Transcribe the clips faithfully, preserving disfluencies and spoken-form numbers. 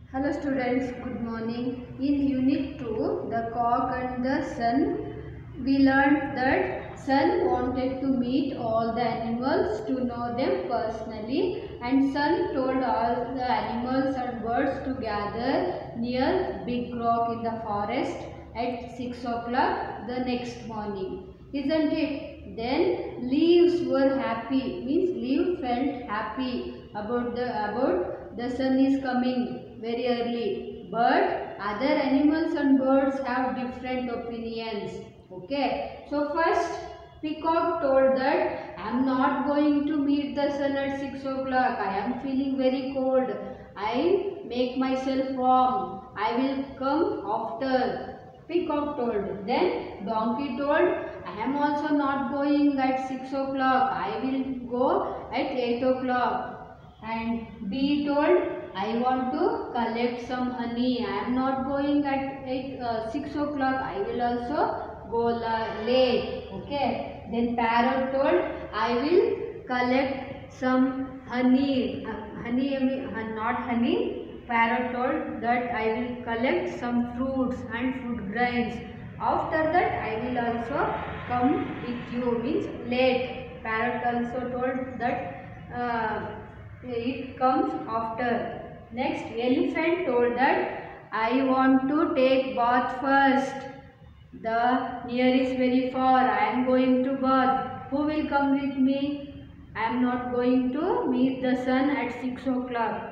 Hello students, good morning. In unit two, the cock and the sun, we learned that sun wanted to meet all the animals to know them personally, and sun told all the animals and birds to gather near big rock in the forest at six o'clock the next morning. Isn't it? Then leaves were happy, means leaves felt happy about the about the sun is coming very early, but other animals and birds have different opinions. Okay, so first peacock told that I am not going to meet the sun at six o'clock. I am feeling very cold. I make myself warm. I will come after. Peacock told. Then donkey told, I am also not going at six o'clock. I will go at eight o'clock. And bee told, I want to collect some honey. I am not going at eight, uh, six o'clock. I will also go late. Okay. Then parrot told, I will collect some honey. Uh, honey, uh, not honey. Parrot told that I will collect some fruits and fruit grains. After that, I will also come with you. Means late. Parrot also told that uh, it comes after. Next, elephant told that I want to take bath first. The near is very far. I am going to bath. Who will come with me? I am not going to meet the sun at six o'clock.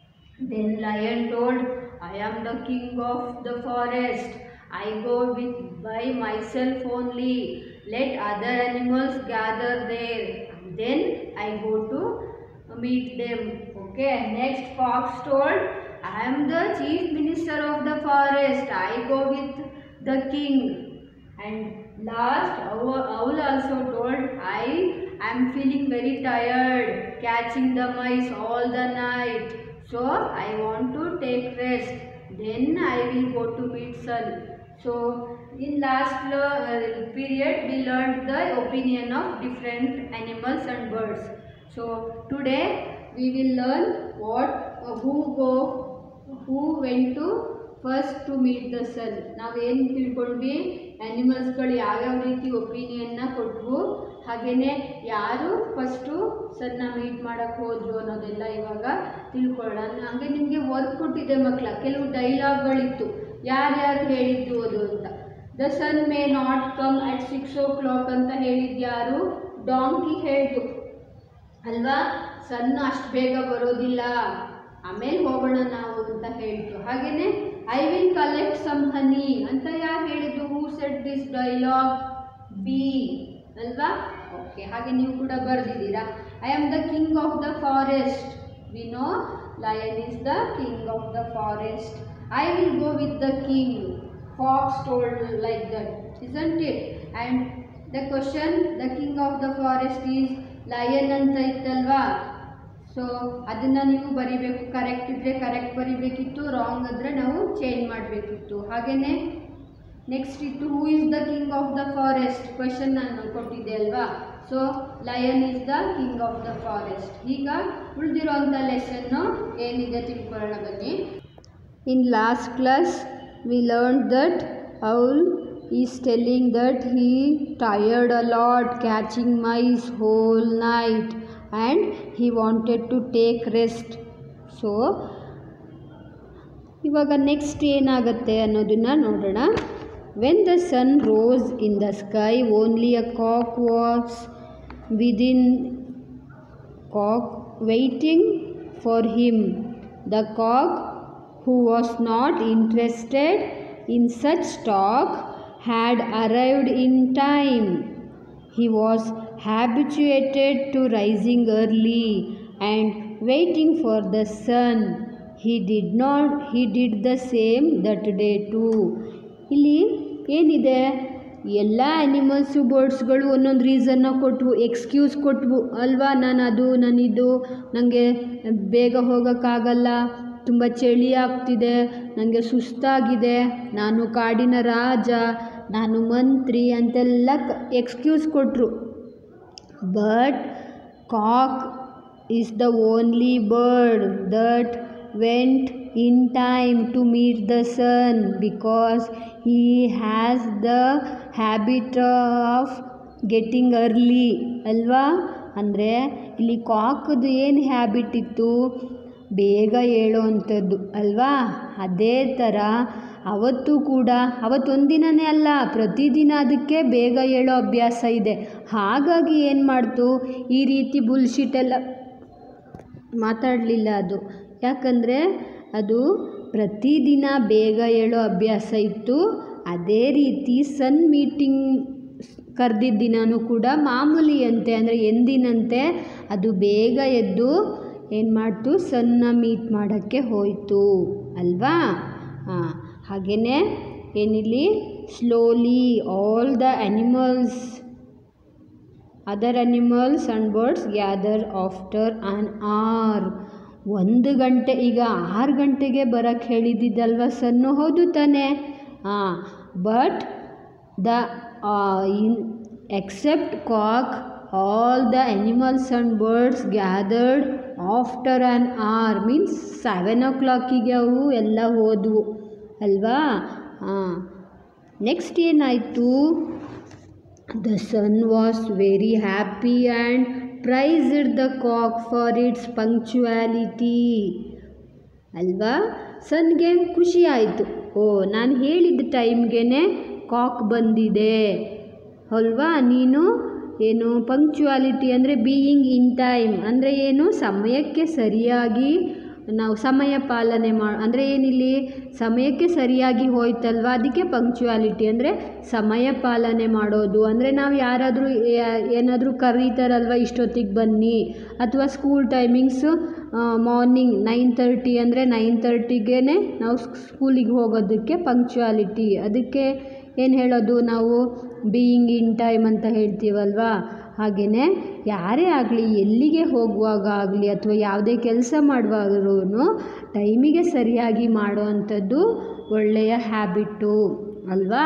Then lion told, I am the king of the forest. I go with by myself only. Let other animals gather there. Then I go to meet them. Okay. Next fox told, I am the chief minister of the forest. I go with the king. And last owl also told, I am feeling very tired, catching the mice all the night. So I want to take rest. Then I will go to meet sun. So in last uh, period we learned the opinion of different animals and birds. So today we will learn what uh, who go who went to first to meet the sun. ನಾವು ಏನು ತಿಳ್ಕೊಂಡ್ವಿ, ಆ್ಯನಿಮಲ್ಸ್ಗಳು ಯಾವ್ಯಾವ ರೀತಿ ಒಪಿನಿಯನ್ನ ಕೊಟ್ಟವು, ಹಾಗೆಯೇ ಯಾರು first ಸನ್ನ meet ಮಾಡೋಕ್ಕೆ ಹೋದ್ರು ಅನ್ನೋದೆಲ್ಲ ಇವಾಗ ತಿಳ್ಕೊಳ್ಳೋಣ. ಹಾಗೆ ನಿಮಗೆ ವರ್ಕ್ ಕೊಟ್ಟಿದೆ ಮಕ್ಕಳ, ಕೆಲವು ಡೈಲಾಗ್ಗಳಿತ್ತು, ಯಾರ್ಯಾರು ಹೇಳಿದ್ದು ಅದು ಅಂತ. The sun may not come at six o'clock ಅಂತ ಹೇಳಿದ್ಯಾರು? ಡಾಂಕಿ ಹೇಳ್ತು ಅಲ್ವಾ, ಸನ್ ಅಷ್ಟು ಬೇಗ ಬರೋದಿಲ್ಲ, ಆಮೇಲೆ ಹೋಗೋಣ ನಾವು ಅಂತ ಹೇಳ್ತು. ಹಾಗೆಯೇ I will collect some honey ಅಂತ ಯಾರು ಹೇಳಿದ್ದು? Who said this dialogue? Bee ಅಲ್ವಾ? ಓಕೆ, ಹಾಗೆ ನೀವು ಕೂಡ ಬರೆದಿದ್ದೀರಾ. I am the king of the forest. We know lion is the king of the forest. I will go with the king. Fox told like that, isn't it? And the question, the king of the forest is lion ಅಂತ ಇತ್ತಲ್ವಾ? So ಅದನ್ನು ನೀವು ಬರಿಬೇಕು. Correct ಇದ್ದರೆ correct ಬರಿಬೇಕಿತ್ತು, wrong ಆದರೆ ನಾವು change ಮಾಡಬೇಕಿತ್ತು. ಹಾಗೆಯೇ ನೆಕ್ಸ್ಟ್ ಇತ್ತು, who is the king of the forest? Question ನಾನು ಕೊಟ್ಟಿದ್ದೆ ಅಲ್ವಾ? So lion is the king of the forest. ಈಗ ಉಳಿದಿರೋಂಥ ಲೆಸನ್ನು ಏನಿದೆ ತಿಳ್ಕೊಳ್ಳೋಣ ಬನ್ನಿ. In last class we learn that owl is telling that he tired a lot catching mice whole night and he wanted to take rest. So ಇವಾಗ next ಏನಾಗುತ್ತೆ ಅನ್ನೋದನ್ನು ನೋಡೋಣ. When the sun rose in the sky only a cock was within cock waiting for him. The cock who was not interested in such talk had arrived in time. He was habituated to rising early and waiting for the sun. He did not he did the same that day too. ಇಲ್ಲಿ ಏನಿದೆ, ಎಲ್ಲ animals ಬರ್ಡ್ಸ್ಗಳು ಒಂದೊಂದು ರೀಸನ್ನ ಕೊಟ್ಟವು, excuse ಕೊಟ್ಟವು ಅಲ್ವಾ. ನಾನು ಅದು ನಾನಿದು, ನನಗೆ ಬೇಗ ಹೋಗೋಕ್ಕಾಗಲ್ಲ, ತುಂಬ ಚಳಿ ಆಗ್ತಿದೆ, ನನಗೆ ಸುಸ್ತಾಗಿದೆ, ನಾನು ಕಾಡಿನ ರಾಜ, ನಾನು ಮಂತ್ರಿ ಅಂತೆಲ್ಲ ಎಕ್ಸ್ಕ್ಯೂಸ್ ಕೊಟ್ಟರು. But cock is the only bird that went in time to meet the sun because he has the habit of getting early ಅಲ್ವಾ. ಅಂದರೆ ಇಲ್ಲಿ ಕಾಕದು ಏನು ಹ್ಯಾಬಿಟ್ ಇತ್ತು, ಬೇಗ ಹೇಳೋವಂಥದ್ದು ಅಲ್ವಾ. ಅದೇ ಥರ ಅವತ್ತು ಕೂಡ, ಅವತ್ತೊಂದಿನನೇ ಅಲ್ಲ, ಪ್ರತಿದಿನ ಅದಕ್ಕೆ ಬೇಗ ಹೇಳೋ ಅಭ್ಯಾಸ ಇದೆ. ಹಾಗಾಗಿ ಏನು ಮಾಡ್ತು, ಈ ರೀತಿ ಬುಲ್ಶಿಟೆಲ್ಲ ಮಾತಾಡಲಿಲ್ಲ ಅದು. ಯಾಕಂದರೆ ಅದು ಪ್ರತಿದಿನ ಬೇಗ ಹೇಳೋ ಅಭ್ಯಾಸ ಇತ್ತು. ಅದೇ ರೀತಿ ಸನ್ ಮೀಟಿಂಗ್ ಕರೆದಿದ್ದ ದಿನವೂ ಕೂಡ ಮಾಮೂಲಿಯಂತೆ, ಅಂದರೆ ಎಂದಿನಂತೆ ಅದು ಬೇಗ ಎದ್ದು ಏನು ಮಾಡ್ತು, ಸನ್ನ ಮೀಟ್ ಮಾಡೋಕ್ಕೆ ಹೋಯಿತು ಅಲ್ವಾ. ಹಾಂ, ಹಾಗೆಯೇ ಏನಿಲ್ಲಿ slowly all the animals other animals and birds gather after an hour. ಒಂದು ಗಂಟೆ, ಈಗ ಆರು ಗಂಟೆಗೆ ಬರೋಕ್ಕೆ ಹೇಳಿದ್ದಿದ್ದಲ್ವ ಸನ್ನು, ಹೌದು ತಾನೇ. ಹಾಂ, but the in except cock all the animals and birds gathered after an hour means seven ಓ ಕ್ಲಾಕಿಗೆ ಅವು ಎಲ್ಲ ಹೋದವು ಅಲ್ವಾ. ಹಾಂ, ನೆಕ್ಸ್ಟ್ ಏನಾಯಿತು, the sun was very happy and praised the cock for its punctuality ಅಲ್ವಾ. ಸನ್ಗೆ ಖುಷಿ ಆಯಿತು, ಓ ನಾನು ಹೇಳಿದ ಟೈಮ್ಗೆ ಕಾಕ್ ಬಂದಿದೆ ಅಲ್ವಾ. ನೀನು ಏನು ಪಂಕ್ಚುಯಾಲಿಟಿ ಅಂದರೆ ಬೀಯಿಂಗ್ ಇನ್ ಟೈಮ್ ಅಂದರೆ ಏನು, ಸಮಯಕ್ಕೆ ಸರಿಯಾಗಿ ನಾವು ಸಮಯ ಪಾಲನೆ ಮಾ ಅಂದರೆ ಏನಿಲ್ಲಿ ಸಮಯಕ್ಕೆ ಸರಿಯಾಗಿ ಹೋಯ್ತಲ್ವ, ಅದಕ್ಕೆ ಪಂಕ್ಚುಯಾಲಿಟಿ ಅಂದರೆ ಸಮಯ ಪಾಲನೆ ಮಾಡೋದು. ಅಂದರೆ ನಾವು ಯಾರಾದರೂ ಏನಾದರೂ ಕರೀತಾರಲ್ವ ಇಷ್ಟೊತ್ತಿಗೆ ಬನ್ನಿ, ಅಥವಾ school timings morning nine thirty ಅಂದರೆ ನೈನ್ ತರ್ಟಿಗೇ ನಾವು ಸ್ಕೂಲಿಗೆ ಹೋಗೋದಕ್ಕೆ ಪಂಕ್ಚುಯಾಲಿಟಿ. ಅದಕ್ಕೆ ಏನು ಹೇಳೋದು ನಾವು, ಬೀಯಿಂಗ್ ಇನ್ ಟೈಮ್ ಅಂತ ಹೇಳ್ತೀವಲ್ವಾ. ಹಾಗೆಯೇ ಯಾರೇ ಆಗಲಿ, ಎಲ್ಲಿಗೆ ಹೋಗುವಾಗ ಆಗಲಿ ಅಥವಾ ಯಾವುದೇ ಕೆಲಸ ಮಾಡುವಾಗ್ಲೂ ಟೈಮಿಗೆ ಸರಿಯಾಗಿ ಮಾಡೋ ಅಂಥದ್ದು ಒಳ್ಳೆಯ ಹ್ಯಾಬಿಟ್ಟು ಅಲ್ವಾ.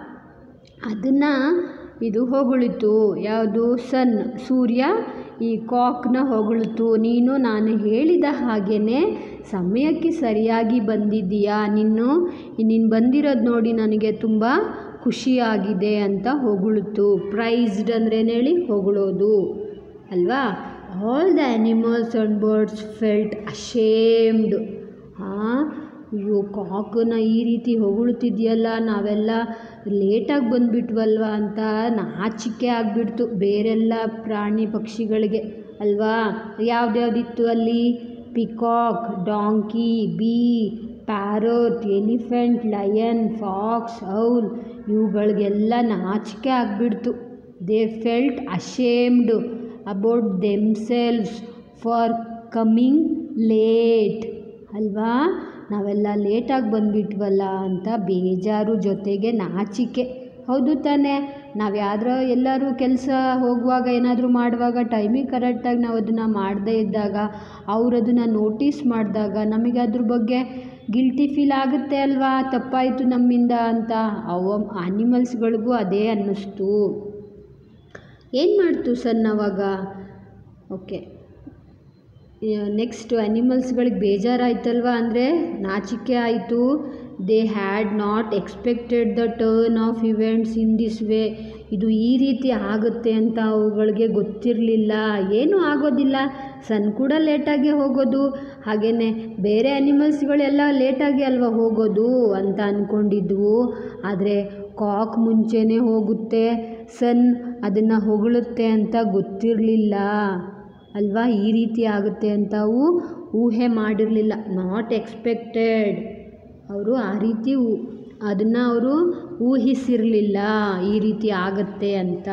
ಅದನ್ನು ಇದು ಹೊಗಳಿತು, ಯಾವುದು ಸನ್, ಸೂರ್ಯ ಈ ಕಾಕ್ನ ಹೊಗಳಿತು. ನೀನು ನಾನು ಹೇಳಿದ ಹಾಗೇ ಸಮಯಕ್ಕೆ ಸರಿಯಾಗಿ ಬಂದಿದ್ದೀಯಾ, ನೀನು ನೀನು ಬಂದಿರೋದು ನೋಡಿ ನನಗೆ ತುಂಬ ಖುಷಿಯಾಗಿದೆ ಅಂತ ಹೊಗಳಿತು. ಪ್ರೈಸ್ಡ್ ಅಂದ್ರೇನು ಹೇಳಿ, ಹೊಗಳೋದು ಅಲ್ವಾ. All the animals and birds felt ashamed. ಹಾಂ, ಅಯ್ಯೋ ಕಾಕನ್ನ ಈ ರೀತಿ ಹೊಗಳ್ತಿದ್ಯಲ್ಲ, ನಾವೆಲ್ಲ ಲೇಟಾಗಿ ಬಂದುಬಿಟ್ವಲ್ವ ಅಂತ ನಾಚಿಕೆ ಆಗಿಬಿಡ್ತು ಬೇರೆಲ್ಲ ಪ್ರಾಣಿ ಪಕ್ಷಿಗಳಿಗೆ ಅಲ್ವಾ. ಯಾವುದ್ಯಾವುದಿತ್ತು ಅಲ್ಲಿ, peacock, donkey, bee, parrot, elephant, lion, fox, owl, ಇವುಗಳಿಗೆಲ್ಲ ನಾಚಿಕೆ ಆಗಿಬಿಡ್ತು. They felt ashamed about themselves for coming late ಅಲ್ವಾ. ನಾವೆಲ್ಲ ಲೇಟಾಗಿ ಬಂದುಬಿಟ್ವಲ್ಲ ಅಂತ ಬೇಜಾರು, ಜೊತೆಗೆ ನಾಚಿಕೆ, ಹೌದು ತಾನೇ. ನಾವು ಯಾವ್ದಾರ ಎಲ್ಲರೂ ಕೆಲಸ ಹೋಗುವಾಗ ಏನಾದರೂ ಮಾಡುವಾಗ ಟೈಮಿಗೆ ಕರೆಕ್ಟಾಗಿ ನಾವು ಅದನ್ನು ಮಾಡದೇ ಇದ್ದಾಗ, ಅವರು ಅದನ್ನು ನೋಟಿಸ್ ಮಾಡಿದಾಗ ನಮಗೆ ಅದ್ರ ಬಗ್ಗೆ ಗಿಲ್ಟಿ ಫೀಲ್ ಆಗುತ್ತೆ ಅಲ್ವಾ, ತಪ್ಪಾಯಿತು ನಮ್ಮಿಂದ ಅಂತ. ಅವ ಆ್ಯನಿಮಲ್ಸ್ಗಳಿಗೂ ಅದೇ ಅನ್ನಿಸ್ತು. ಏನು ಮಾಡ್ತು ಸನ್ ಅವಾಗ, ಓಕೆ ನೆಕ್ಸ್ಟು ಆ್ಯನಿಮಲ್ಸ್ಗಳಿಗೆ ಬೇಜಾರಾಯ್ತಲ್ವ, ಅಂದರೆ ನಾಚಿಕೆ ಆಯಿತು. They had not expected the turn of events in this way. ಇದು ಈ ರೀತಿ ಆಗುತ್ತೆ ಅಂತ ಅವುಗಳಿಗೆ ಗೊತ್ತಿರಲಿಲ್ಲ. ಏನೂ ಆಗೋದಿಲ್ಲ, ಸನ್ ಕೂಡ ಲೇಟಾಗಿ ಹೋಗೋದು, ಹಾಗೆಯೇ ಬೇರೆ ಆ್ಯನಿಮಲ್ಸ್ಗಳೆಲ್ಲ ಲೇಟಾಗಿ ಅಲ್ವ ಹೋಗೋದು ಅಂತ ಅಂದ್ಕೊಂಡಿದ್ವು. ಆದರೆ ಕಾಕ್ ಮುಂಚೆನೇ ಹೋಗುತ್ತೆ, ಸನ್ ಅದನ್ನು ಹೊಗಳುತ್ತೆ ಅಂತ ಗೊತ್ತಿರಲಿಲ್ಲ ಅಲ್ವಾ. ಈ ರೀತಿ ಆಗುತ್ತೆ ಅಂತ ಅವು ಊಹೆ ಮಾಡಿರಲಿಲ್ಲ, ನಾಟ್ ಎಕ್ಸ್ಪೆಕ್ಟೆಡ್. ಅವರು ಆ ರೀತಿ ಅದನ್ನು ಅವರು ಊಹಿಸಿರಲಿಲ್ಲ ಈ ರೀತಿ ಆಗುತ್ತೆ ಅಂತ.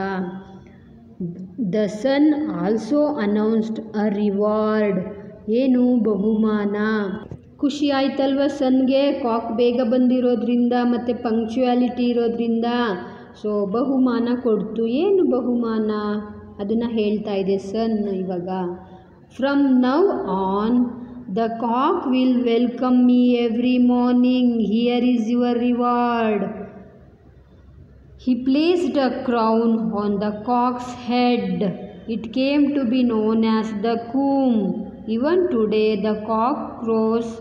The sun also announced a reward. ಏನು, ಬಹುಮಾನ. ಖುಷಿ ಆಯ್ತಲ್ವ ಸನ್ಗೆ, ಕಾಕ್ ಬೇಗ ಬಂದಿರೋದ್ರಿಂದ ಮತ್ತು ಪಂಕ್ಚುಯಾಲಿಟಿ ಇರೋದ್ರಿಂದ. ಸೊ ಬಹುಮಾನ ಕೊಡ್ತು. ಏನು ಬಹುಮಾನ ಅದನ್ನು ಹೇಳ್ತಾ ಇದೆ ಸನ್ ಇವಾಗ. From now on the cock will welcome me every morning, here is your reward. He placed a crown on the cock's head. It came to be known as the comb. Even today the cock crows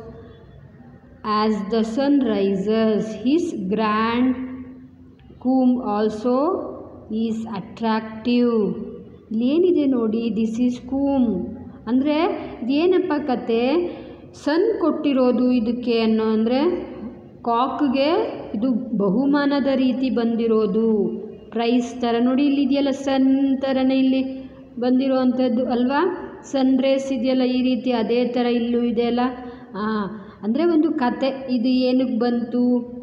as the sun rises. His grand comb also is attractive. ಇಲ್ಲೇನಿದೆ ನೋಡಿ, this is ಕೂಮ್ ಅಂದರೆ ಇದೇನಪ್ಪ ಕತೆ, ಸನ್ ಕೊಟ್ಟಿರೋದು ಇದಕ್ಕೆ ಅನ್ನೋ ಅಂದರೆ ಕಾಕ್ಗೆ ಇದು ಬಹುಮಾನದ ರೀತಿ ಬಂದಿರೋದು, ಪ್ರೈಸ್ ಥರ ನೋಡಿ. ಇಲ್ಲಿದೆಯಲ್ಲ ಸನ್ ಥರನೇ ಇಲ್ಲಿ ಬಂದಿರೋ ಅಂಥದ್ದು ಅಲ್ವಾ, ಸನ್ ರೇಸ್ ಇದೆಯಲ್ಲ ಈ ರೀತಿ, ಅದೇ ಥರ ಇಲ್ಲೂ ಇದೆಯಲ್ಲ. ಹಾಂ, ಅಂದರೆ ಒಂದು ಕತೆ, ಇದು ಏನಕ್ಕೆ ಬಂತು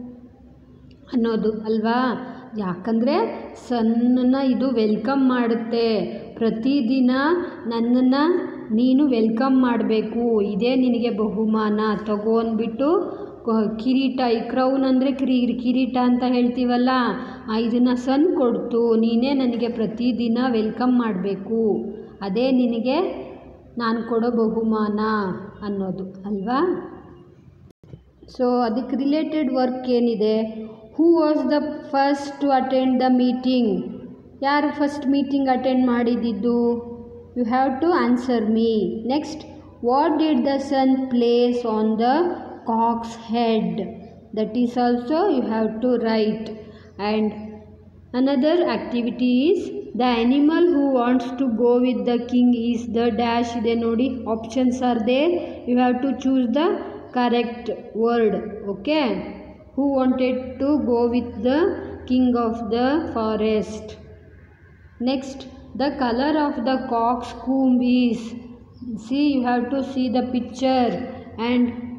ಅನ್ನೋದು ಅಲ್ವಾ. ಯಾಕಂದರೆ ಸನ್ನನ್ನು ಇದು ವೆಲ್ಕಮ್ ಮಾಡುತ್ತೆ, ಪ್ರತಿದಿನ ನನ್ನನ್ನು ನೀನು ವೆಲ್ಕಮ್ ಮಾಡಬೇಕು, ಇದೇ ನಿನಗೆ ಬಹುಮಾನ ತಗೋ ಅಂದ್ಬಿಟ್ಟು ಕಿರೀಟ, ಈ ಕ್ರೌನ್ ಅಂದರೆ ಕಿರಿ ಕಿರೀಟ ಅಂತ ಹೇಳ್ತೀವಲ್ಲ, ಇದನ್ನು ಸನ್ ಕೊಡ್ತು, ನೀನೇ ನನಗೆ ಪ್ರತಿದಿನ ವೆಲ್ಕಮ್ ಮಾಡಬೇಕು, ಅದೇ ನಿನಗೆ ನಾನು ಕೊಡೋ ಬಹುಮಾನ ಅನ್ನೋದು ಅಲ್ವಾ. ಸೊ ಅದಕ್ಕೆ ರಿಲೇಟೆಡ್ ವರ್ಕ್ ಏನಿದೆ, who was the first to attend the meeting, ಯಾರು ಫಸ್ಟ್ ಮೀಟಿಂಗ್ ಅಟೆಂಡ್ ಮಾಡಿದ್ದು, you have to answer me. Next, what did the sun place on the cock's head, that is also you have to write. And another activity is the animal who wants to go with the king is the dash ಇದೆ ನೋಡಿ, options are there, you have to choose the correct word. okay, who wanted to go with the king of the forest. Next, the color of the cock's comb is, see, you have to see the picture and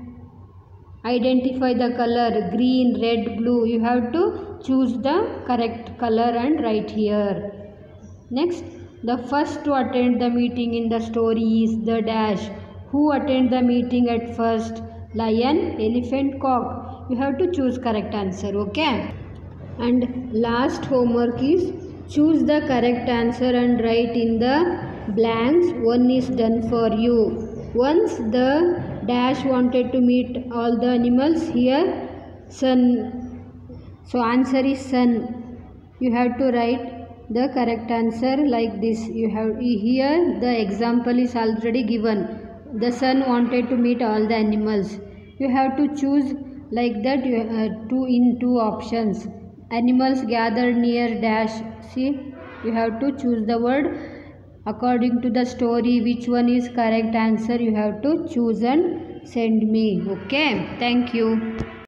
identify the color, green, red, blue. You have to choose the correct color and write here. Next, the first to attend the meeting in the story is the dash. Who attend the meeting at first, lion, elephant, cock. You have to choose correct answer. okay, and last homework is choose the correct answer and write in the blanks. One is done for you. Once the dash wanted to meet all the animals, here sun, so answer is sun. You have to write the correct answer like this. You have here the example is already given, the sun wanted to meet all the animals. You have to choose like that, you uh, two in two options. Animals gathered near dash, see, you have to choose the word according to the story, which one is correct answer you have to choose and send me. okay, thank you.